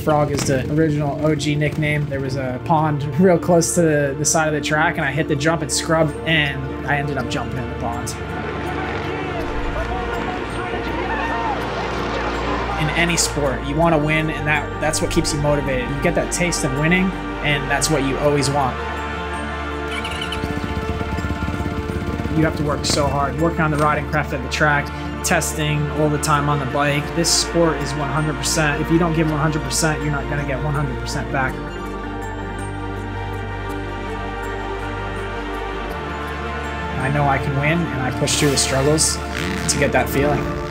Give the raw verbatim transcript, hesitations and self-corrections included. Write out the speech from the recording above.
Frog is the original O G nickname. There was a pond real close to the, the side of the track, and I hit the jump and scrubbed, and I ended up jumping in the pond. In any sport, you want to win, and that, that's what keeps you motivated. You get that taste of winning, and that's what you always want. You have to work so hard, working on the riding craft at the track, testing all the time on the bike. This sport is one hundred percent. If you don't give one hundred percent, you're not going to get one hundred percent back. I know I can win, and I push through the struggles to get that feeling.